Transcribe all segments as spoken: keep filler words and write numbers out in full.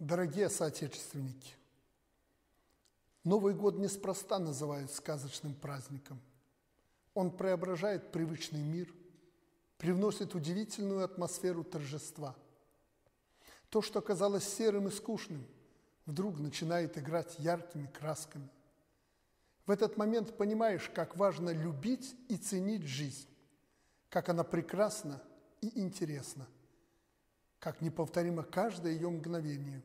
Дорогие соотечественники, Новый год неспроста называют сказочным праздником. Он преображает привычный мир, привносит удивительную атмосферу торжества. То, что казалось серым и скучным, вдруг начинает играть яркими красками. В этот момент понимаешь, как важно любить и ценить жизнь, как она прекрасна и интересна, как неповторимо каждое ее мгновение.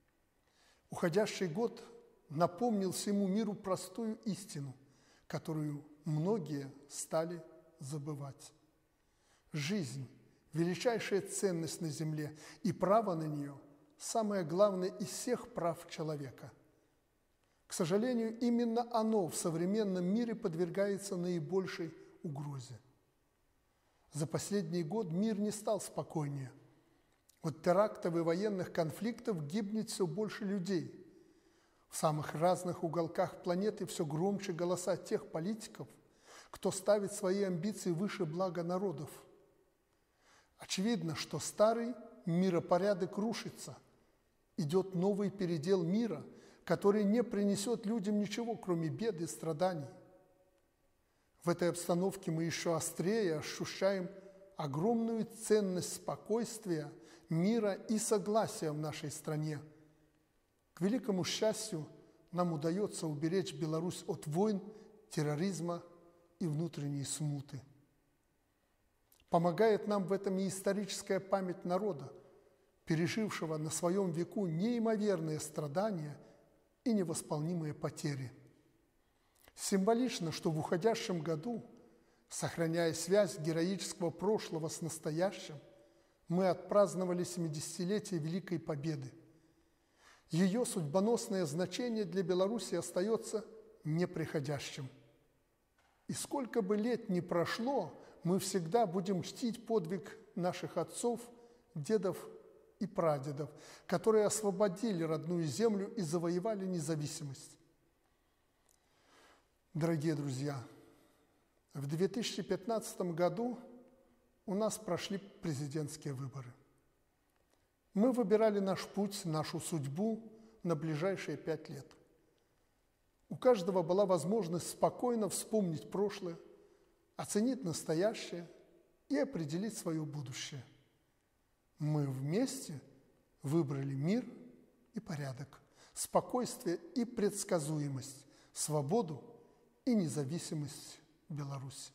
Уходящий год напомнил всему миру простую истину, которую многие стали забывать. Жизнь – величайшая ценность на земле, и право на нее – самое главное из всех прав человека. К сожалению, именно оно в современном мире подвергается наибольшей угрозе. За последний год мир не стал спокойнее. От терактов и военных конфликтов гибнет все больше людей. В самых разных уголках планеты все громче голоса тех политиков, кто ставит свои амбиции выше блага народов. Очевидно, что старый миропорядок рушится. Идет новый передел мира, который не принесет людям ничего, кроме бед и страданий. В этой обстановке мы еще острее ощущаем огромную ценность спокойствия, мира и согласия в нашей стране. К великому счастью, нам удается уберечь Беларусь от войн, терроризма и внутренней смуты. Помогает нам в этом и историческая память народа, пережившего на своем веку неимоверные страдания и невосполнимые потери. Символично, что в уходящем году, сохраняя связь героического прошлого с настоящим, мы отпраздновали семидесятилетие Великой Победы. Ее судьбоносное значение для Беларуси остается неприходящим. И сколько бы лет ни прошло, мы всегда будем чтить подвиг наших отцов, дедов и прадедов, которые освободили родную землю и завоевали независимость. Дорогие друзья, в две тысячи пятнадцатом году у нас прошли президентские выборы. Мы выбирали наш путь, нашу судьбу на ближайшие пять лет. У каждого была возможность спокойно вспомнить прошлое, оценить настоящее и определить свое будущее. Мы вместе выбрали мир и порядок, спокойствие и предсказуемость, свободу и независимость Беларуси.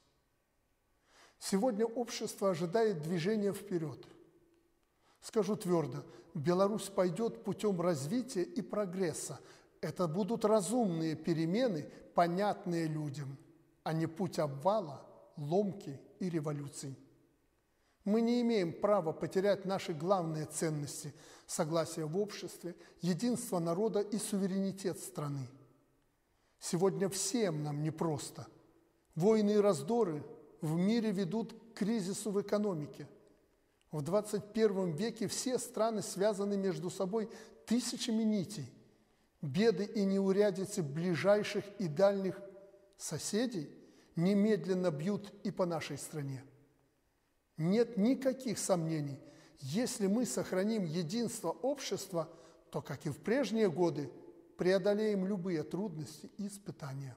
Сегодня общество ожидает движения вперед. Скажу твердо, Беларусь пойдет путем развития и прогресса. Это будут разумные перемены, понятные людям, а не путь обвала, ломки и революций. Мы не имеем права потерять наши главные ценности – согласие в обществе, единство народа и суверенитет страны. Сегодня всем нам непросто. Войны и раздоры в мире ведут к кризису в экономике. В двадцать первом веке все страны связаны между собой тысячами нитей. Беды и неурядицы ближайших и дальних соседей немедленно бьют и по нашей стране. Нет никаких сомнений, если мы сохраним единство общества, то, как и в прежние годы, преодолеем любые трудности и испытания.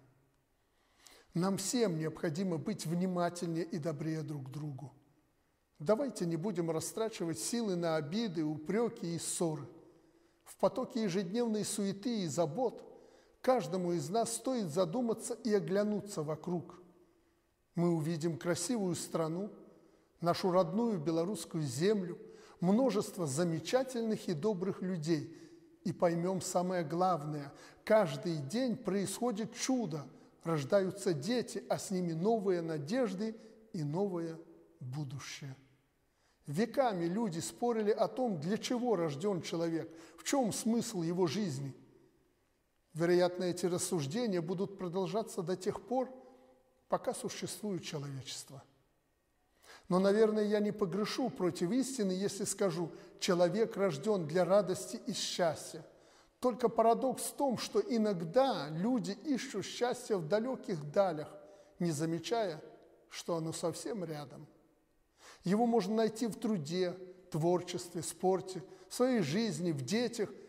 Нам всем необходимо быть внимательнее и добрее друг к другу. Давайте не будем растрачивать силы на обиды, упреки и ссоры. В потоке ежедневной суеты и забот каждому из нас стоит задуматься и оглянуться вокруг. Мы увидим красивую страну, нашу родную белорусскую землю, множество замечательных и добрых людей и поймем самое главное – каждый день происходит чудо, рождаются дети, а с ними новые надежды и новое будущее. Веками люди спорили о том, для чего рожден человек, в чем смысл его жизни. Вероятно, эти рассуждения будут продолжаться до тех пор, пока существует человечество. Но, наверное, я не погрешу против истины, если скажу, человек рожден для радости и счастья. Только парадокс в том, что иногда люди ищут счастье в далеких далях, не замечая, что оно совсем рядом. Его можно найти в труде, творчестве, спорте, в своей жизни, в детях,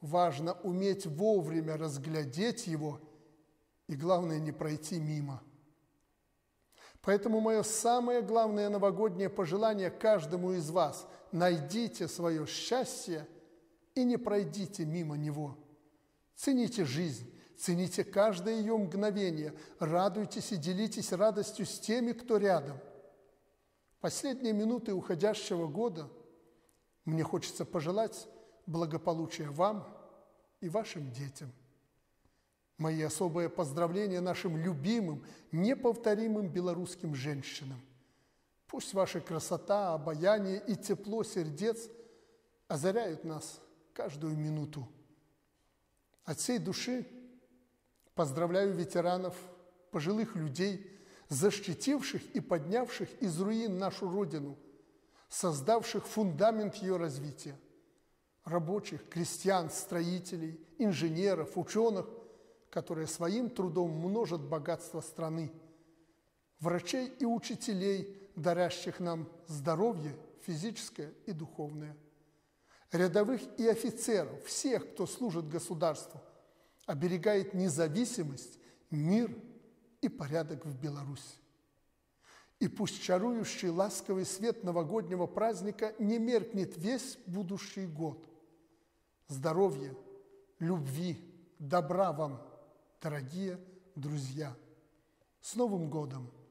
важно уметь вовремя разглядеть его и, главное, не пройти мимо. Поэтому мое самое главное новогоднее пожелание каждому из вас – найдите свое счастье и не пройдите мимо него. Цените жизнь, цените каждое ее мгновение, радуйтесь и делитесь радостью с теми, кто рядом. Последние минуты уходящего года мне хочется пожелать благополучия вам и вашим детям. Мои особые поздравления нашим любимым, неповторимым белорусским женщинам. Пусть ваша красота, обаяние и тепло сердец озаряют нас каждую минуту. От всей души поздравляю ветеранов, пожилых людей, защитивших и поднявших из руин нашу Родину, создавших фундамент ее развития, рабочих, крестьян, строителей, инженеров, ученых, которые своим трудом множат богатство страны, врачей и учителей, дарящих нам здоровье физическое и духовное, рядовых и офицеров, всех, кто служит государству, оберегает независимость, мир и порядок в Беларуси. И пусть чарующий ласковый свет новогоднего праздника не меркнет весь будущий год. Здоровья, любви, добра вам, дорогие друзья! С Новым годом!